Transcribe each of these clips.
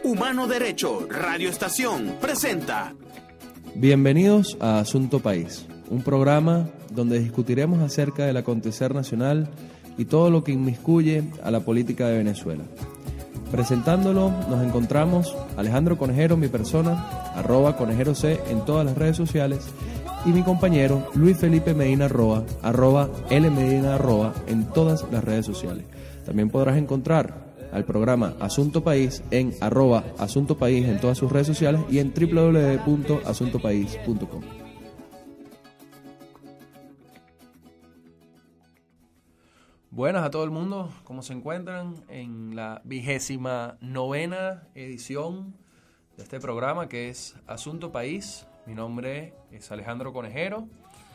Humano Derecho, Radio Estación, presenta. Bienvenidos a Asunto País, un programa donde discutiremos acerca del acontecer nacional y todo lo que inmiscuye a la política de Venezuela. Presentándolo nos encontramos Alejandro Conejero, mi persona, @ConejeroC en todas las redes sociales, y mi compañero Luis Felipe Medina Roa, @LMedina Roa en todas las redes sociales. También podrás encontrar al programa Asunto País en @Asunto País en todas sus redes sociales y en www.asuntopaís.com. Buenas a todo el mundo, ¿cómo se encuentran? En la 29ª edición de este programa que es Asunto País. Mi nombre es Alejandro Conejero.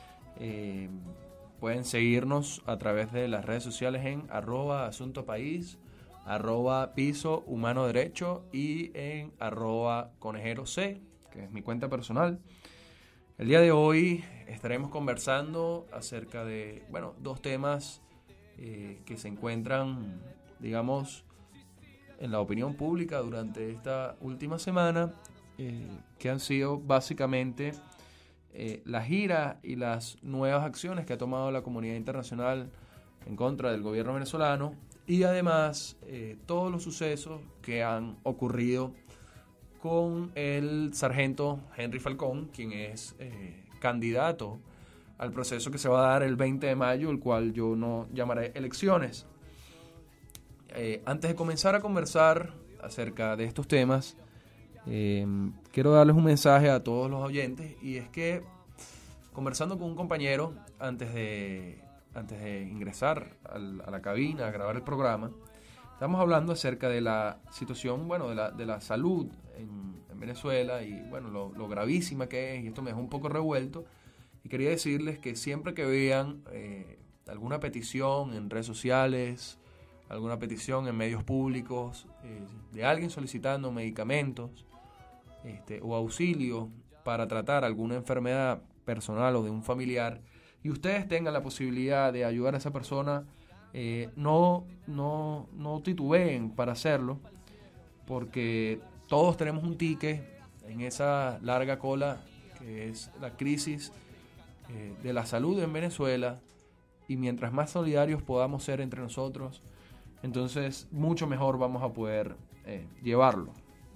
Pueden seguirnos a través de las redes sociales en @AsuntoPaís, @Piso Humano Derecho y en @ConejeroC, que es mi cuenta personal. El día de hoy estaremos conversando acerca de, dos temas que se encuentran, en la opinión pública durante esta última semana, que han sido básicamente la gira y las nuevas acciones que ha tomado la comunidad internacional en contra del gobierno venezolano y además todos los sucesos que han ocurrido con el sargento Henry Falcón, quien es candidato al proceso que se va a dar el 20 de mayo, el cual yo no llamaré elecciones. Antes de comenzar a conversar acerca de estos temas, quiero darles un mensaje a todos los oyentes, y es que conversando con un compañero antes de ingresar a la cabina a grabar el programa, estamos hablando acerca de la situación, de la salud en Venezuela y lo gravísima que es, y esto me dejó un poco revuelto, y quería decirles que siempre que vean alguna petición en redes sociales, alguna petición en medios públicos de alguien solicitando medicamentos o auxilio para tratar alguna enfermedad personal o de un familiar, y ustedes tengan la posibilidad de ayudar a esa persona, no titubeen para hacerlo, porque todos tenemos un ticket en esa larga cola que es la crisis de la salud en Venezuela, y mientras más solidarios podamos ser entre nosotros, entonces mucho mejor vamos a poder llevarlo.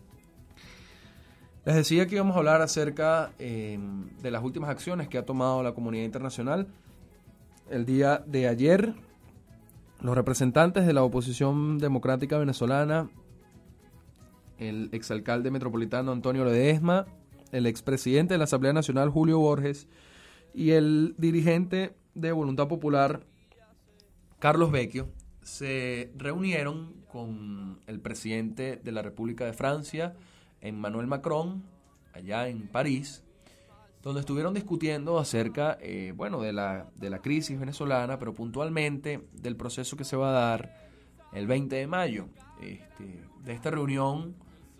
Les decía que íbamos a hablar acerca de las últimas acciones que ha tomado la comunidad internacional. El día de ayer, los representantes de la oposición democrática venezolana, el exalcalde metropolitano Antonio Ledesma, el expresidente de la Asamblea Nacional Julio Borges y el dirigente de Voluntad Popular Carlos Vecchio, se reunieron con el presidente de la República de Francia, Emmanuel Macron, allá en París, donde estuvieron discutiendo acerca de la crisis venezolana, pero puntualmente del proceso que se va a dar el 20 de mayo. De esta reunión,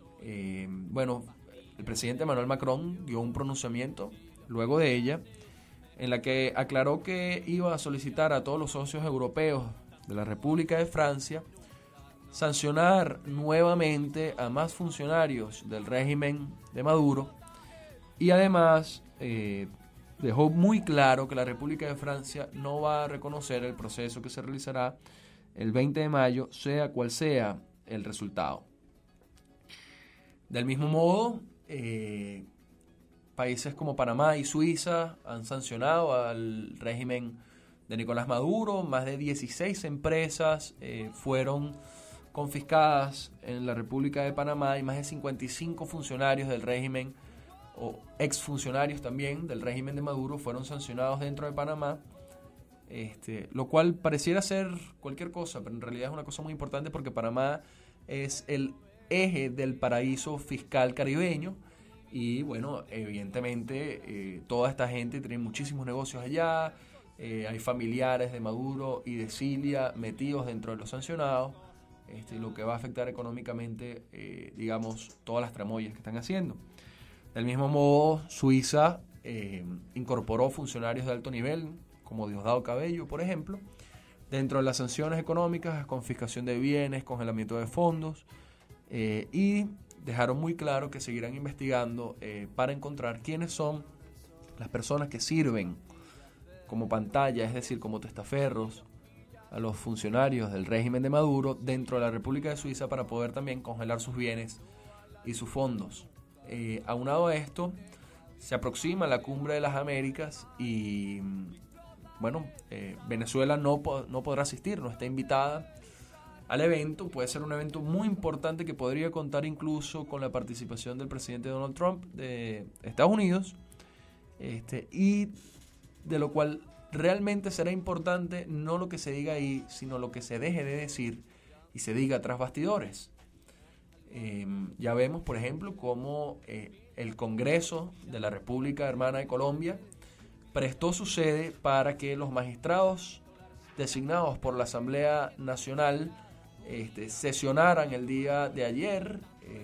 el presidente Emmanuel Macron dio un pronunciamiento luego de ella, en la que aclaró que iba a solicitar a todos los socios europeos de la República de Francia sancionar nuevamente a más funcionarios del régimen de Maduro, y además dejó muy claro que la República de Francia no va a reconocer el proceso que se realizará el 20 de mayo, sea cual sea el resultado. Del mismo modo, países como Panamá y Suiza han sancionado al régimen de Nicolás Maduro. Más de 16 empresas fueron confiscadas en la República de Panamá, y más de 55 funcionarios del régimen o exfuncionarios también del régimen de Maduro fueron sancionados dentro de Panamá, lo cual pareciera ser cualquier cosa, pero en realidad es una cosa muy importante, porque Panamá es el eje del paraíso fiscal caribeño, y evidentemente toda esta gente tiene muchísimos negocios allá, hay familiares de Maduro y de Cilia metidos dentro de los sancionados, lo que va a afectar económicamente, todas las tramoyas que están haciendo. Del mismo modo, Suiza incorporó funcionarios de alto nivel, como Diosdado Cabello, por ejemplo, dentro de las sanciones económicas, confiscación de bienes, congelamiento de fondos, y dejaron muy claro que seguirán investigando para encontrar quiénes son las personas que sirven como pantalla, es decir, como testaferros a los funcionarios del régimen de Maduro dentro de la República de Suiza para poder también congelar sus bienes y sus fondos. Aunado a esto, se aproxima la Cumbre de las Américas y Venezuela no podrá asistir, no está invitada al evento. Puede ser un evento muy importante que podría contar incluso con la participación del presidente Donald Trump de Estados Unidos, y de lo cual realmente será importante no lo que se diga ahí, sino lo que se deje de decir y se diga tras bastidores. Ya vemos, por ejemplo, cómo el Congreso de la República Hermana de Colombia prestó su sede para que los magistrados designados por la Asamblea Nacional sesionaran el día de ayer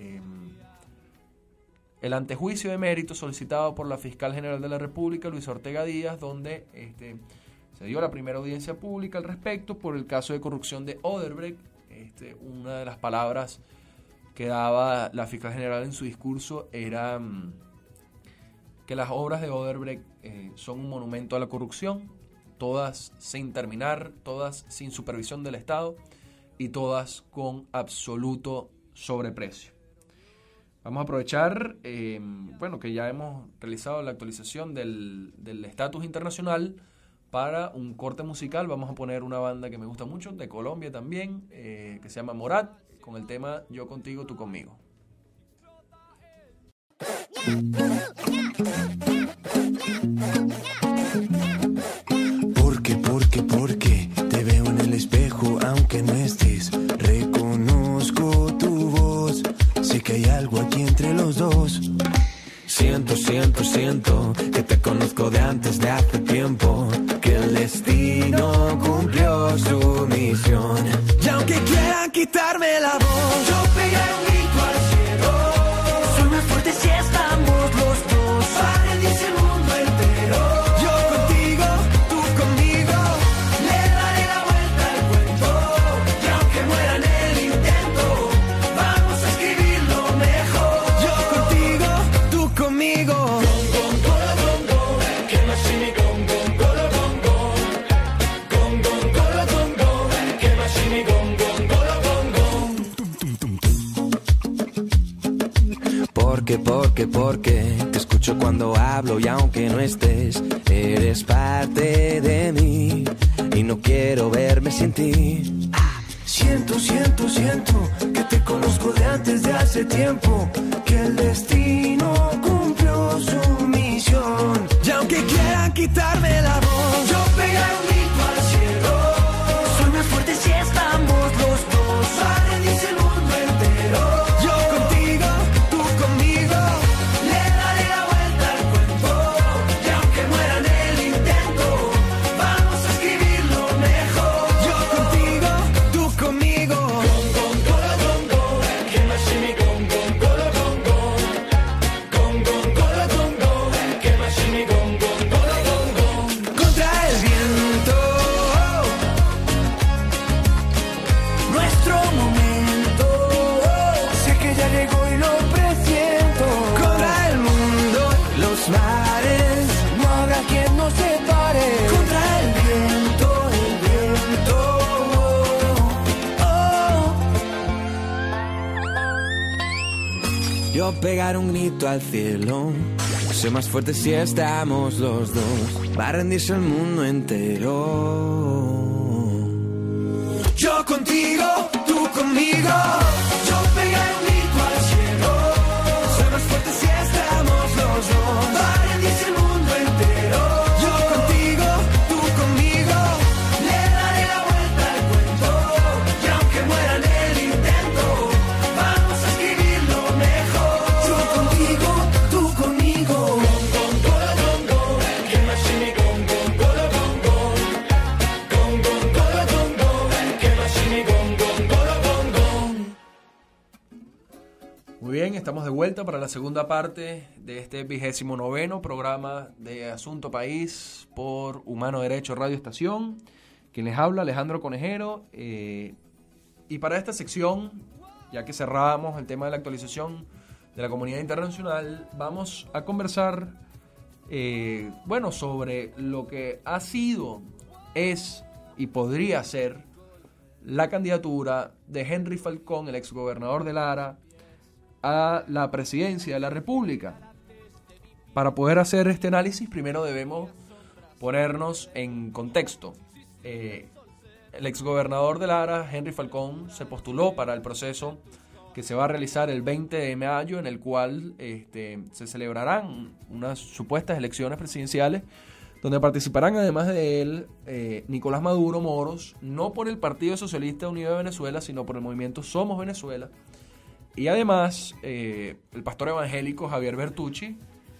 el antejuicio de mérito solicitado por la Fiscal General de la República, Luis Ortega Díaz, donde se dio la primera audiencia pública al respecto por el caso de corrupción de Odebrecht. Una de las palabras que daba la Fiscal General en su discurso era que las obras de Odebrecht son un monumento a la corrupción, todas sin terminar, todas sin supervisión del Estado y todas con absoluto sobreprecio. Vamos a aprovechar, que ya hemos realizado la actualización del estatus internacional para un corte musical. Vamos a poner una banda que me gusta mucho, de Colombia también, que se llama Morat, con el tema Yo contigo, tú conmigo. Porque te veo en el espejo aunque no estés. Reconozco tu voz, sé que hay algo aquí entre los dos. Siento que te conozco de antes de hace tiempo, que el destino cumplió su misión. Y aunque quieran quitarme la voz, yo pegaré un grito al cielo. Soy más fuerte si estamos los dos. Para rendirse el mundo entero. Yo contigo, tú conmigo. Le daré la vuelta al cuento. Y aunque muera en el intento, vamos a escribirlo mejor. Yo contigo, tú conmigo. Porque te escucho cuando hablo y aunque no estés, eres parte de mí y no quiero verme sin ti. Siento que te conozco de antes de hace tiempo, que el destino cumplió su misión. Y aunque quieran quitarme la voz, yo pegaré un grito al cielo. Soy más fuerte si estamos los dos. Para rendirse el mundo entero. Yo contigo, tú conmigo. Le daré la vuelta al cuento. Y aunque muera en el intento, vamos a escribirlo mejor. Yo contigo, tú conmigo. Contra el viento, nuestro momento, sé que ya llegó y lo presiento. Contra el mundo y los mares, no habrá quien nos separe. Contra el viento, Yo pegar un grito al cielo. Soy más fuerte si estamos los dos. Va a rendirse el mundo entero. Yo contigo, tú conmigo. Yo pegar un grito al cielo. Soy más fuerte si estamos los dos. Va a rendirse el mundo entero. Yo contigo, tú conmigo. Le daré la vuelta al cuento. Y aunque muera en el intento, vamos a escribirlo mejor. Yo contigo, tú conmigo. Muy bien, estamos de vuelta para la segunda parte de este 29º programa de Asunto País por Humano Derecho Radio Estación. Quien les habla, Alejandro Conejero. Y para esta sección ya que cerrábamos el tema de la actualización de la comunidad internacional, vamos a conversar sobre lo que ha sido, es y podría ser la candidatura de Henry Falcón, el exgobernador de Lara, a la presidencia de la República. Para poder hacer este análisis, primero debemos ponernos en contexto. El exgobernador de Lara, Henry Falcón, se postuló para el proceso que se va a realizar el 20 de mayo, en el cual se celebrarán unas supuestas elecciones presidenciales, donde participarán además de él Nicolás Maduro Moros, no por el Partido Socialista Unido de Venezuela, sino por el movimiento Somos Venezuela, y además el pastor evangélico Javier Bertucci,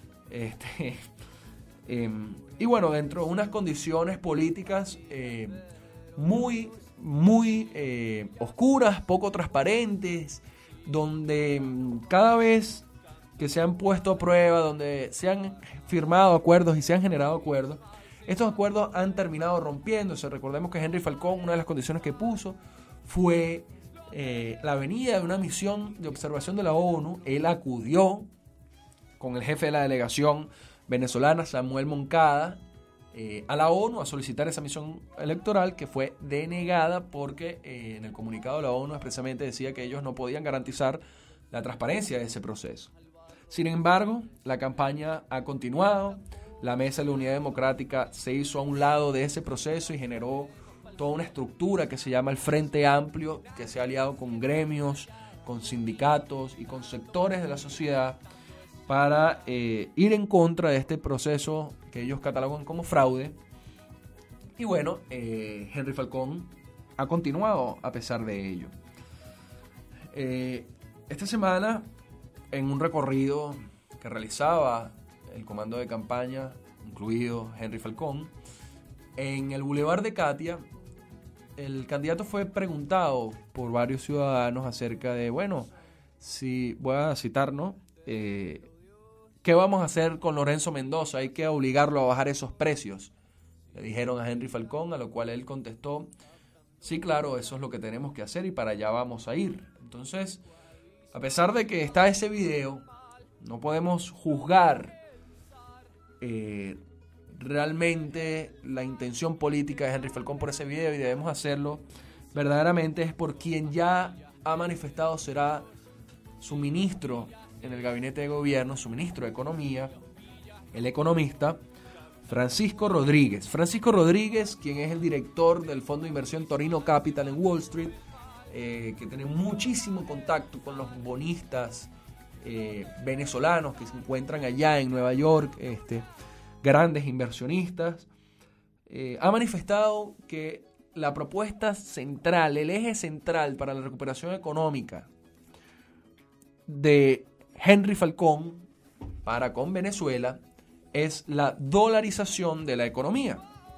y bueno, dentro de unas condiciones políticas muy oscuras, poco transparentes, donde cada vez que se han puesto a prueba, donde se han firmado acuerdos y se han generado acuerdos, estos acuerdos han terminado rompiéndose. Recordemos que Henry Falcón, una de las condiciones que puso fue la venida de una misión de observación de la ONU. Él acudió con el jefe de la delegación venezolana, Samuel Moncada, a la ONU a solicitar esa misión electoral, que fue denegada porque en el comunicado de la ONU expresamente decía que ellos no podían garantizar la transparencia de ese proceso. Sin embargo, la campaña ha continuado, la Mesa de la Unidad Democrática se hizo a un lado de ese proceso y generó toda una estructura que se llama el Frente Amplio, que se ha aliado con gremios, con sindicatos y con sectores de la sociedad para ir en contra de este proceso que ellos catalogan como fraude. Y bueno, Henry Falcón ha continuado a pesar de ello. Esta semana, en un recorrido que realizaba el comando de campaña, incluido Henry Falcón, en el Boulevard de Katia, el candidato fue preguntado por varios ciudadanos acerca de, si voy a citar, ¿no? ¿Qué vamos a hacer con Lorenzo Mendoza? Hay que obligarlo a bajar esos precios, le dijeron a Henry Falcón, a lo cual él contestó, sí, claro, eso es lo que tenemos que hacer y para allá vamos a ir. Entonces, a pesar de que está ese video, no podemos juzgar realmente la intención política de Henry Falcón por ese video, y debemos hacerlo verdaderamente es por quien ya ha manifestado será su ministro en el gabinete de gobierno, su ministro de Economía, el economista Francisco Rodríguez. Francisco Rodríguez, quien es el director del fondo de inversión Torino Capital en Wall Street, que tiene muchísimo contacto con los bonistas venezolanos que se encuentran allá en Nueva York, grandes inversionistas, ha manifestado que la propuesta central, el eje central para la recuperación económica de Henry Falcón para con Venezuela es la dolarización de la economía.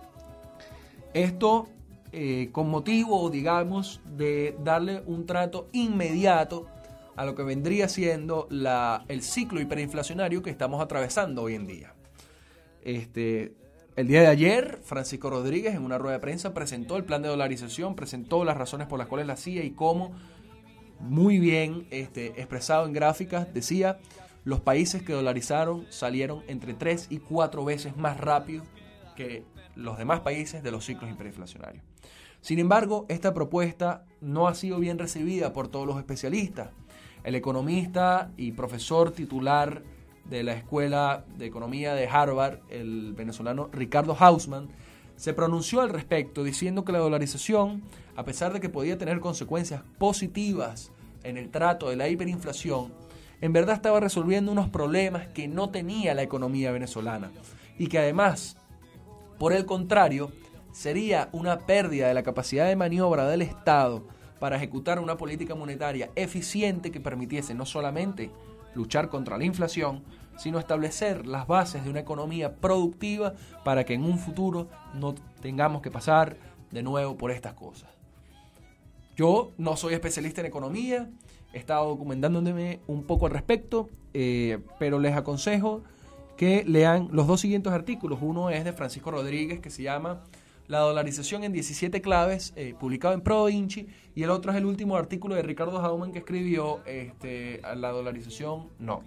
Esto con motivo, digamos, de darle un trato inmediato a lo que vendría siendo el ciclo hiperinflacionario que estamos atravesando hoy en día. El día de ayer, Francisco Rodríguez, en una rueda de prensa, presentó el plan de dolarización, presentó las razones por las cuales la hacía y cómo, muy bien expresado en gráficas, decía: los países que dolarizaron salieron entre 3 y 4 veces más rápido que los demás países de los ciclos hiperinflacionarios. Sin embargo, esta propuesta no ha sido bien recibida por todos los especialistas. El economista y profesor titular de la Escuela de Economía de Harvard, el venezolano Ricardo Hausmann, se pronunció al respecto diciendo que la dolarización, a pesar de que podía tener consecuencias positivas en el trato de la hiperinflación, en verdad estaba resolviendo unos problemas que no tenía la economía venezolana y que además, por el contrario, sería una pérdida de la capacidad de maniobra del Estado para ejecutar una política monetaria eficiente que permitiese no solamente luchar contra la inflación, sino establecer las bases de una economía productiva para que en un futuro no tengamos que pasar de nuevo por estas cosas. Yo no soy especialista en economía, he estado documentándome un poco al respecto, pero les aconsejo que lean los dos siguientes artículos. Uno es de Francisco Rodríguez, que se llama La dolarización en 17 claves, publicado en ProVinci, y el otro es el último artículo de Ricardo Hauman que escribió, la dolarización no.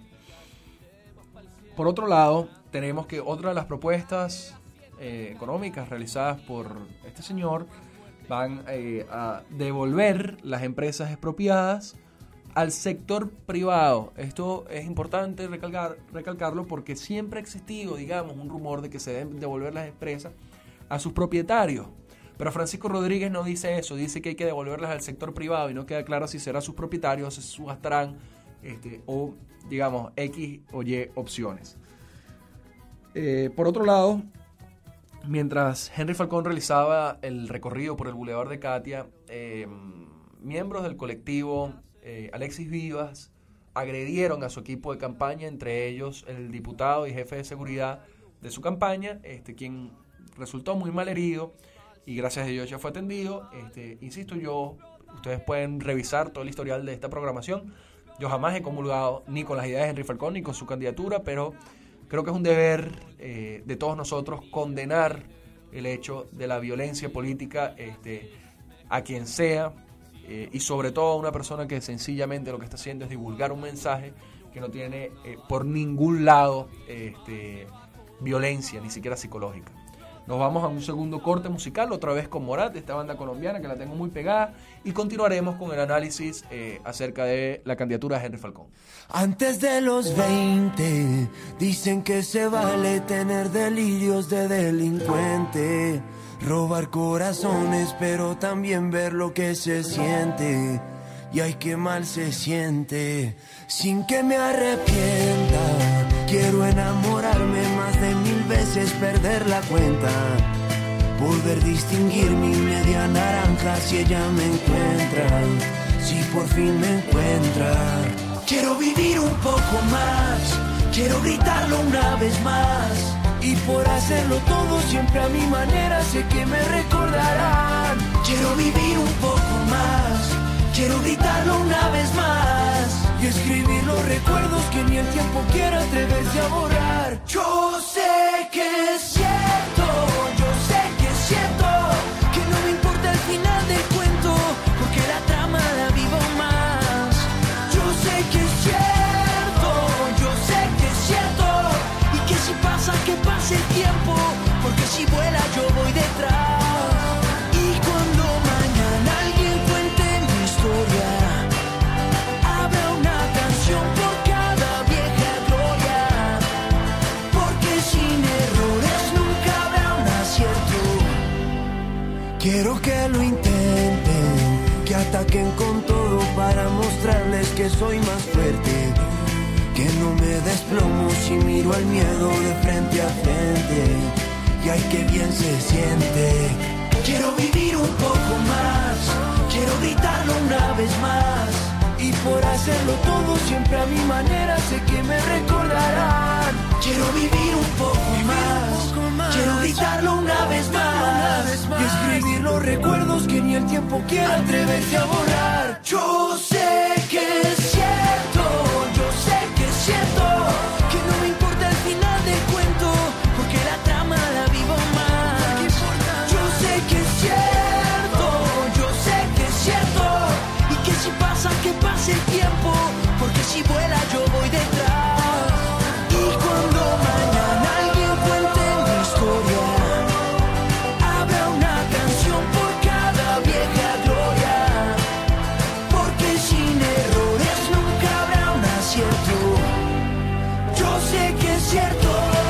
Por otro lado, tenemos que otra de las propuestas económicas realizadas por este señor van a devolver las empresas expropiadas al sector privado. Esto es importante recalcarlo porque siempre ha existido, digamos, un rumor de que se deben devolver las empresas a sus propietarios. Pero Francisco Rodríguez no dice eso, dice que hay que devolverlas al sector privado y no queda claro si será sus propietarios o se subastarán o, digamos, X o Y opciones. Por otro lado, mientras Henry Falcón realizaba el recorrido por el Boulevard de Catia, miembros del colectivo Alexis Vivas agredieron a su equipo de campaña, entre ellos el diputado y jefe de seguridad de su campaña, quien resultó muy mal herido y gracias a Dios ya fue atendido. Insisto, ustedes pueden revisar todo el historial de esta programación. Yo jamás he comulgado ni con las ideas de Henry Falcón ni con su candidatura, pero creo que es un deber de todos nosotros condenar el hecho de la violencia política a quien sea, y sobre todo a una persona que sencillamente lo que está haciendo es divulgar un mensaje que no tiene por ningún lado violencia, ni siquiera psicológica. Nos vamos a un segundo corte musical, otra vez con Morat, esta banda colombiana que la tengo muy pegada, y continuaremos con el análisis acerca de la candidatura de Henry Falcón. Antes de los 20, dicen que se vale tener delirios de delincuente, robar corazones, pero también ver lo que se siente. Y ay, qué mal se siente, sin que me arrepienta. Quiero enamorarme más de 1000 veces, perder la cuenta, poder distinguir mi media naranja si ella me encuentra, si por fin me encuentra. Quiero vivir un poco más, quiero gritarlo una vez más, y por hacerlo todo siempre a mi manera sé que me recordarán. Quiero vivir un poco más, quiero gritarlo una vez más, y escribir los recuerdos que ni el tiempo quiera atreverse a borrar. Yo sé que es cierto, yo sé que es cierto, que no me importa el final del cuento, porque la trama la vivo más. Yo sé que es cierto, yo sé que es cierto, y que si pasa que pase el tiempo, porque si vuela yo voy detrás. Y cuando mañana alguien cuente mi historia, habrá una canción por cada vieja gloria, porque sin errores nunca habrá un acierto. Quiero que lo intenten, que ataquen con todo para mostrarles que soy más fuerte, que no me desplomo si miro al miedo de frente a frente. Y ay, qué bien se siente. Quiero vivir un poco más, quiero gritarlo una vez más, y por hacerlo todo siempre a mi manera sé que me recordarán. Quiero vivir un poco más, quiero gritarlo una vez más, y escribir los recuerdos que ni el tiempo quiera atreverse a borrar. Yo sé que es cierto, yo sé que es cierto, que no me importa el final del cuento, porque la trama la vivo más. Yo sé que es cierto, yo sé que es cierto, y que si pasa que pase el tiempo, porque si vuela yo voy detrás. Y cuando mañana alguien cuente mi historia, habrá una canción por cada vieja gloria, porque sin errores nunca habrá un acierto. Yo sé que es cierto,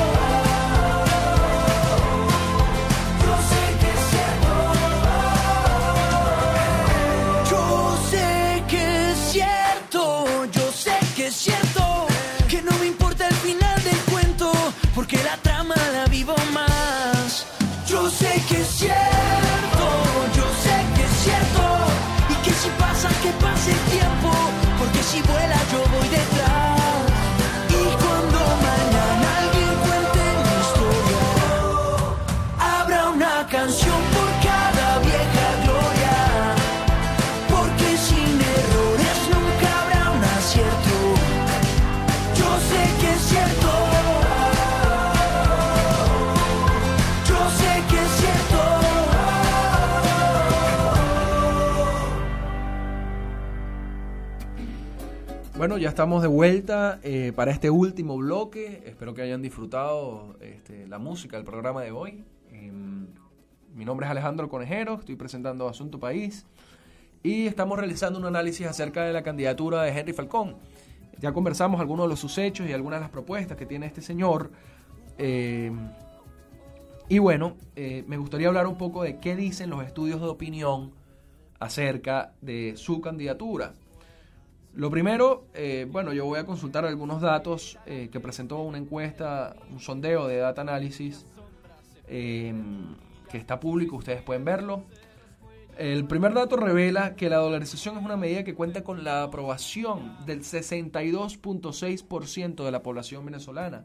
yo sé que es cierto, yo sé que es cierto, yo sé que es cierto, que no me importa el final del cuento, porque la trama la vivo más. Yo sé que es cierto, yo sé que es cierto, y que si pasa que pase el tiempo, porque si vuela yo voy detrás. Y cuando mañana alguien cuente mi historia, habrá una canción por cada vieja gloria, porque sin errores nunca habrá un acierto. Yo sé que es cierto, yo sé que es cierto. Bueno, ya estamos de vuelta para este último bloque. Espero que hayan disfrutado la música del programa de hoy. Mi nombre es Alejandro Conejero, estoy presentando Asunto País y estamos realizando un análisis acerca de la candidatura de Henry Falcón. Ya conversamos algunos de los sus hechos y algunas de las propuestas que tiene este señor. Y bueno, me gustaría hablar un poco de qué dicen los estudios de opinión acerca de su candidatura. Lo primero, yo voy a consultar algunos datos que presentó una encuesta, un sondeo de Data Analysis, que está público, ustedes pueden verlo. El primer dato revela que la dolarización es una medida que cuenta con la aprobación del 62.6% de la población venezolana.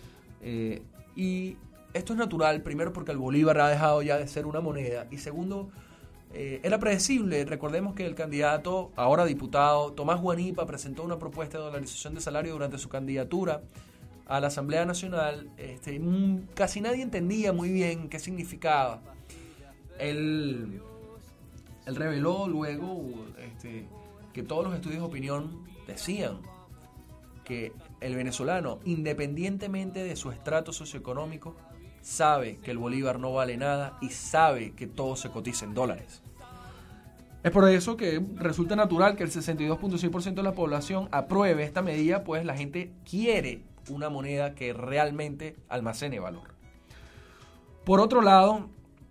Y esto es natural, primero porque el bolívar ha dejado ya de ser una moneda, y segundo, era predecible. Recordemos que el candidato, ahora diputado, Tomás Guanipa, presentó una propuesta de dolarización de salario durante su candidatura a la Asamblea Nacional. Casi nadie entendía muy bien qué significaba. Él reveló luego que todos los estudios de opinión decían que el venezolano, independientemente de su estrato socioeconómico, sabe que el bolívar no vale nada y sabe que todo se cotiza en dólares. Es por eso que resulta natural que el 62.6% de la población apruebe esta medida, pues la gente quiere una moneda que realmente almacene valor. Por otro lado,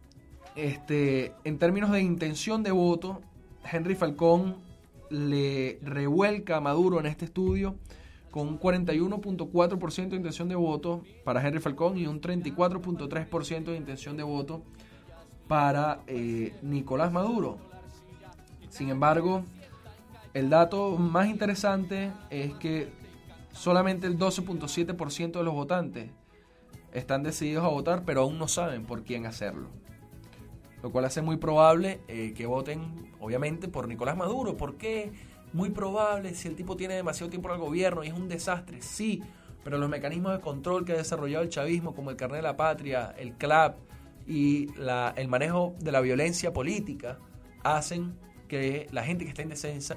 en términos de intención de voto, Henry Falcón le revuelca a Maduro en este estudio con un 41.4% de intención de voto para Henry Falcón y un 34.3% de intención de voto para Nicolás Maduro. Sin embargo, el dato más interesante es que solamente el 12.7% de los votantes están decididos a votar, pero aún no saben por quién hacerlo. Lo cual hace muy probable que voten, obviamente, por Nicolás Maduro. ¿Por qué? Muy probable, si el tipo tiene demasiado tiempo en el gobierno y es un desastre, sí, pero los mecanismos de control que ha desarrollado el chavismo, como el carnet de la patria, el CLAP y el manejo de la violencia política, hacen que la gente que está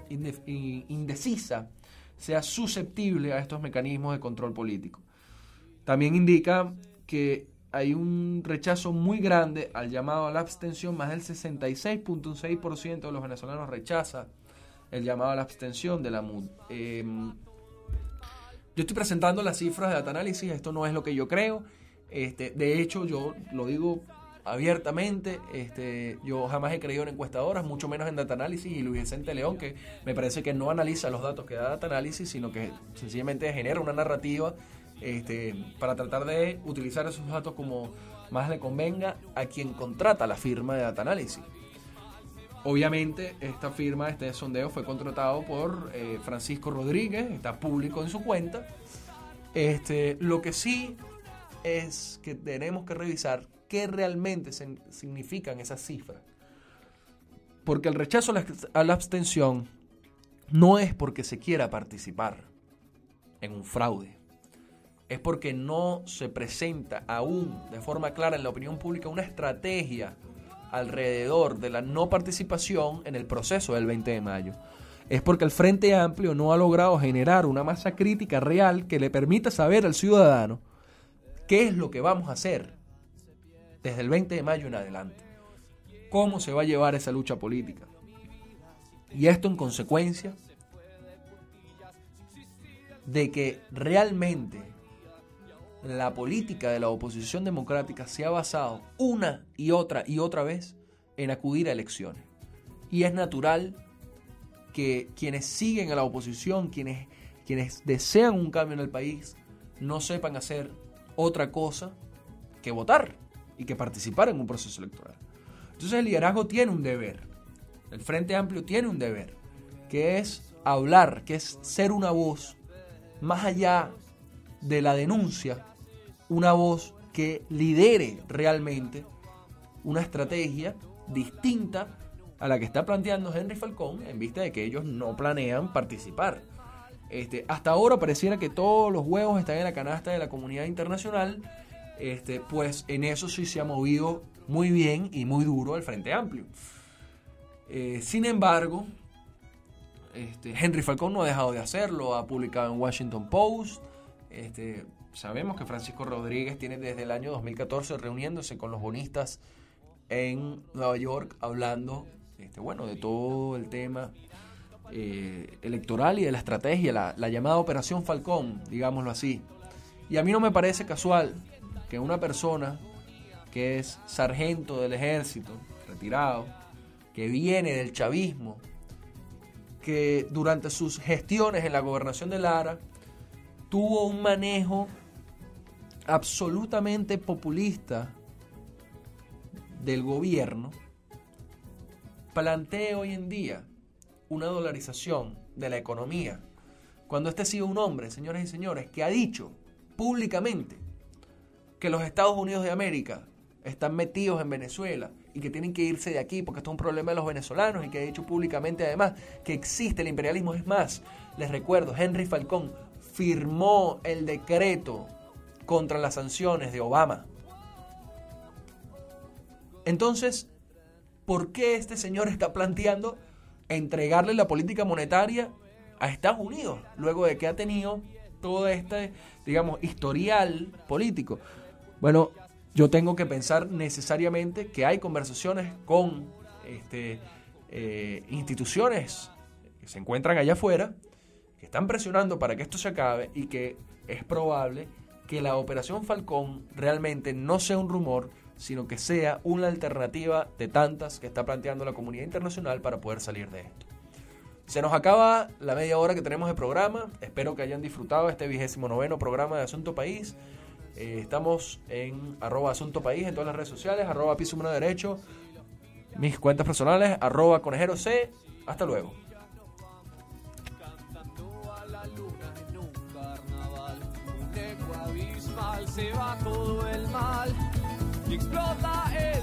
indecisa sea susceptible a estos mecanismos de control político. También indica que hay un rechazo muy grande al llamado a la abstención. Más del 66.6% de los venezolanos rechaza el llamado a la abstención de la MUD. Yo estoy presentando las cifras de Data Analysis, esto no es lo que yo creo. De hecho, yo lo digo abiertamente, yo jamás he creído en encuestadoras, mucho menos en Data Analysis y Luis Vicente León, que me parece que no analiza los datos que da Data Analysis, sino que sencillamente genera una narrativa para tratar de utilizar esos datos como más le convenga a quien contrata la firma de Data Analysis. Obviamente esta firma, este sondeo fue contratado por Francisco Rodríguez, está público en su cuenta. Lo que sí es que tenemos que revisar qué realmente significan esas cifras. Porque el rechazo a la abstención no es porque se quiera participar en un fraude. Es porque no se presenta aún de forma clara en la opinión pública una estrategia alrededor de la no participación en el proceso del 20 de mayo. Es porque el Frente Amplio no ha logrado generar una masa crítica real que le permita saber al ciudadano qué es lo que vamos a hacer desde el 20 de mayo en adelante. Cómo se va a llevar esa lucha política. Y esto en consecuencia de que realmente la política de la oposición democrática se ha basado una y otra vez en acudir a elecciones. Y es natural que quienes siguen a la oposición, quienes desean un cambio en el país, no sepan hacer otra cosa que votar y que participar en un proceso electoral. Entonces el liderazgo tiene un deber, el Frente Amplio tiene un deber, que es hablar, que es ser una voz más allá de la denuncia, una voz que lidere realmente una estrategia distinta a la que está planteando Henry Falcón, en vista de que ellos no planean participar. Hasta ahora pareciera que todos los huevos están en la canasta de la comunidad internacional, pues en eso sí se ha movido muy bien y muy duro el Frente Amplio. Sin embargo, Henry Falcón no ha dejado de hacerlo, ha publicado en Washington Post. Sabemos que Francisco Rodríguez tiene desde el año 2014 reuniéndose con los bonistas en Nueva York, hablando de todo el tema electoral y de la estrategia, la llamada Operación Falcón, digámoslo así. Y a mí no me parece casual que una persona que es sargento del ejército, retirado, que viene del chavismo, que durante sus gestiones en la gobernación de Lara tuvo un manejo absolutamente populista del gobierno, plantee hoy en día una dolarización de la economía, cuando este ha sido un hombre, señoras y señores, que ha dicho públicamente que los Estados Unidos de América están metidos en Venezuela y que tienen que irse de aquí porque esto es un problema de los venezolanos, y que ha dicho públicamente además que existe el imperialismo. Es más, les recuerdo, Henry Falcón firmó el decreto contra las sanciones de Obama. Entonces, ¿por qué este señor está planteando entregarle la política monetaria a Estados Unidos luego de que ha tenido todo este, historial político? Bueno, yo tengo que pensar necesariamente que hay conversaciones con instituciones que se encuentran allá afuera, que están presionando para que esto se acabe, y que es probable que la Operación Falcón realmente no sea un rumor, sino que sea una alternativa de tantas que está planteando la comunidad internacional para poder salir de esto. Se nos acaba la media hora que tenemos de programa. Espero que hayan disfrutado este 29º programa de Asunto País. Estamos en @AsuntoPaís en todas las redes sociales, @Piso Humano Derecho, mis cuentas personales, @ConejeroC. Hasta luego. Se va todo el mal y explota